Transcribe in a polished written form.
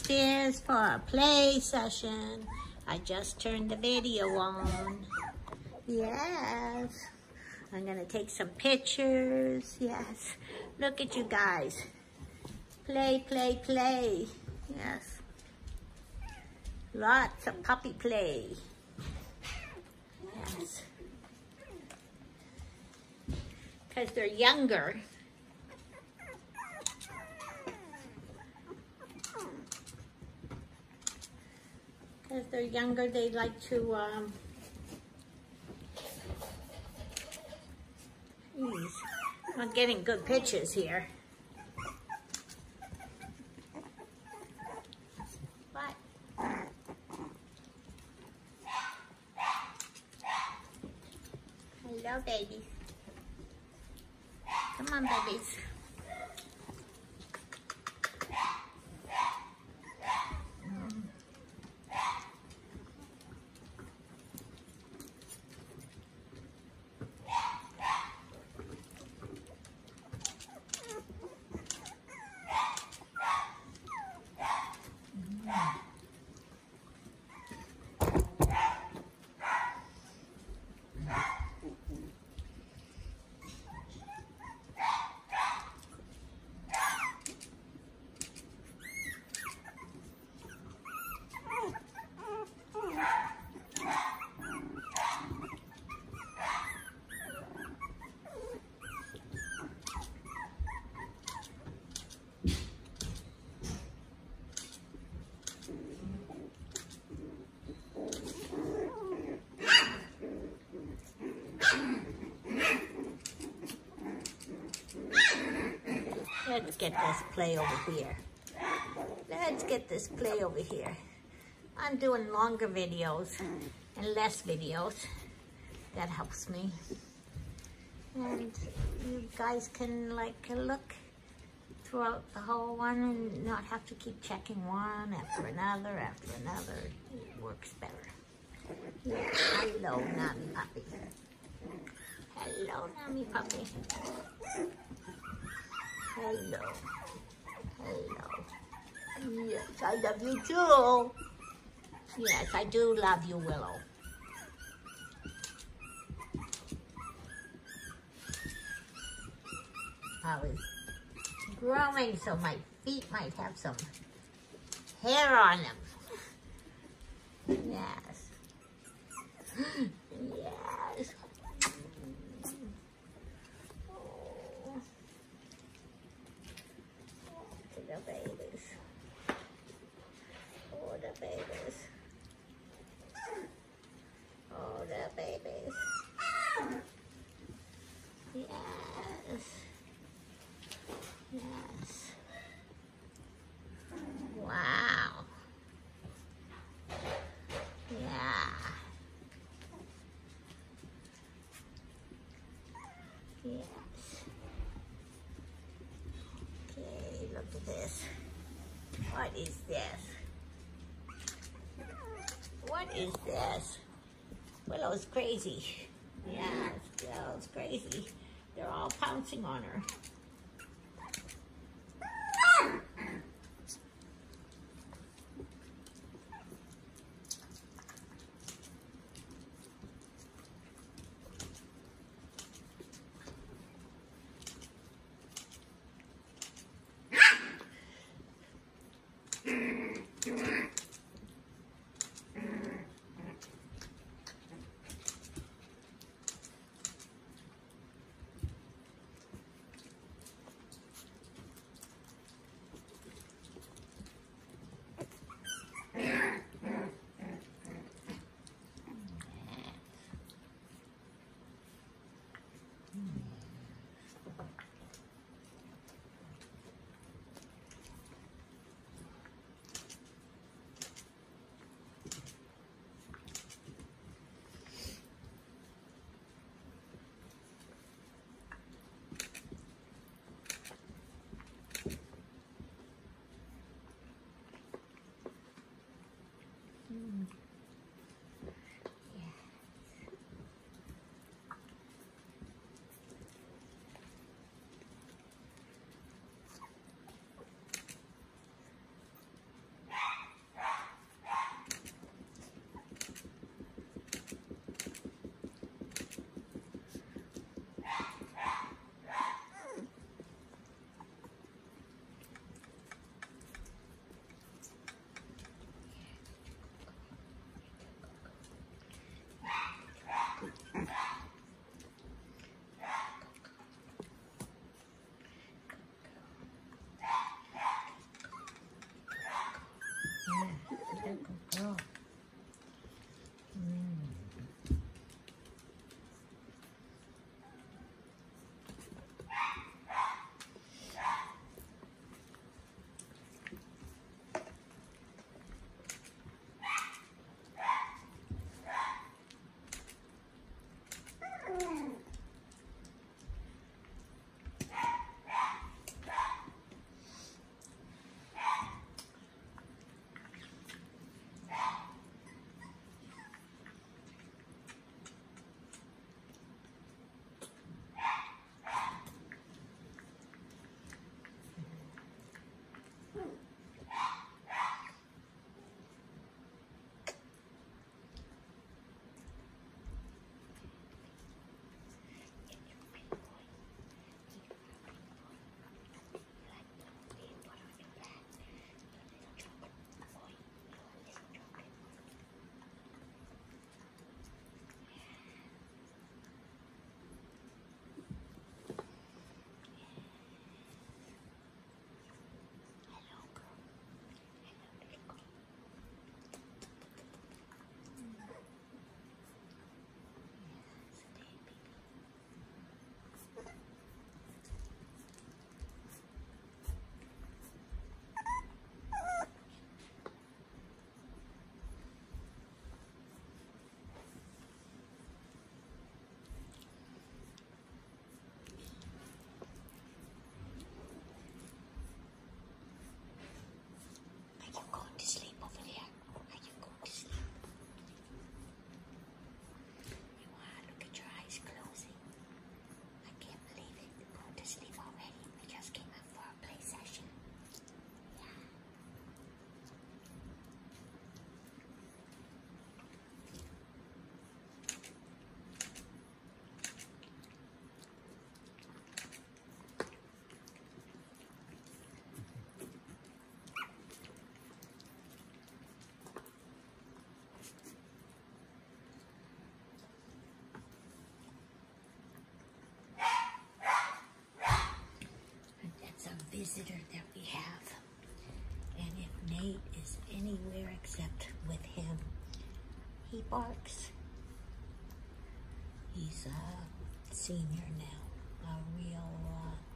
downstairs for a play session. I just turned the video on. Yes. I'm gonna take some pictures. Yes. Look at you guys. Play, play, play. Yes. Lots of puppy play. Yes. Because they're younger. As they're younger, they like to, geez, I'm not getting good pictures here. What? Hello, babies. Come on, babies. Let's get this play over here. Let's get this play over here. I'm doing longer videos and less videos. That helps me. And you guys can like look throughout the whole one and not have to keep checking one after another after another. It works better. Yeah. Hello, Nammy Puppy. Hello, Nammy Puppy. Hello. Hello. Yes, I love you too. Yes, I do love you, Willow. I was growing so my feet might have some hair on them. Yes. Yes. The babies. Oh, the babies. Oh, the babies. Yes. Yes. Wow. Yeah. Yes. Look at this. What is this? What is this? Willow's crazy. Yeah, Willow's crazy. They're all pouncing on her. Good girl. Visitor that we have, and if Nate is anywhere except with him, he barks. He's a senior now, a real